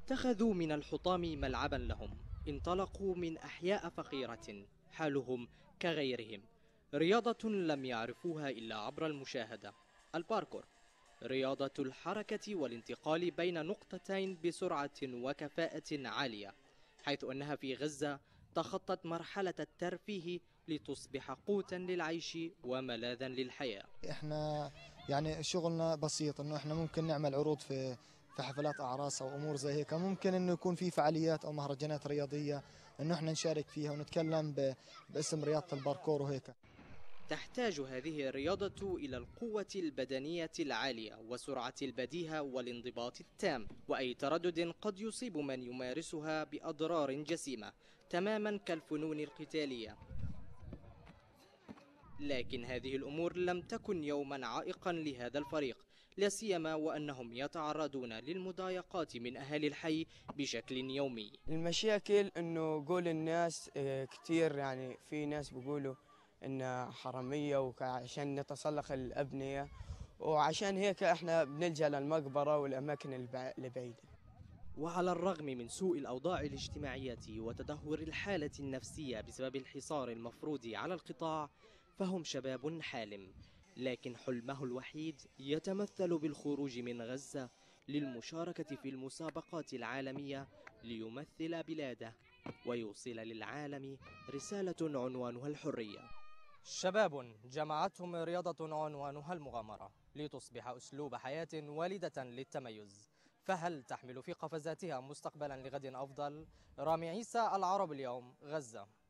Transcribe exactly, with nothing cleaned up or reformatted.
اتخذوا من الحطام ملعبا لهم، انطلقوا من أحياء فقيرة حالهم كغيرهم. رياضة لم يعرفوها إلا عبر المشاهدة، الباركور، رياضة الحركة والانتقال بين نقطتين بسرعة وكفاءة عالية، حيث أنها في غزة تخطت مرحلة الترفيه لتصبح قوتا للعيش وملاذا للحياة. احنا يعني شغلنا بسيط، انه احنا ممكن نعمل عروض في في حفلات اعراس او امور زي هيك، ممكن انه يكون في فعاليات او مهرجانات رياضيه انه احنا نشارك فيها ونتكلم ب... باسم رياضه الباركور وهيك. تحتاج هذه الرياضة إلى القوة البدنية العالية وسرعة البديهة والانضباط التام، وأي تردد قد يصيب من يمارسها بأضرار جسيمة تماما كالفنون القتالية. لكن هذه الأمور لم تكن يوما عائقا لهذا الفريق، لا سيما وأنهم يتعرضون للمضايقات من أهالي الحي بشكل يومي. المشاكل انه قول الناس اه، كتير، يعني في ناس بيقولوا انها حرامية وعشان نتسلق الأبنية، وعشان هيك احنا بنلجأ للمقبرة والأماكن البع- البعيدة. وعلى الرغم من سوء الأوضاع الاجتماعية وتدهور الحالة النفسية بسبب الحصار المفروض على القطاع، فهم شباب حالم، لكن حلمه الوحيد يتمثل بالخروج من غزة للمشاركة في المسابقات العالمية ليمثل بلاده ويوصل للعالم رسالة عنوانها الحرية. شباب جمعتهم رياضة عنوانها المغامرة لتصبح أسلوب حياة والدة للتميز، فهل تحمل في قفزاتها مستقبلا لغد أفضل؟ رامي عيسى، العرب اليوم، غزة.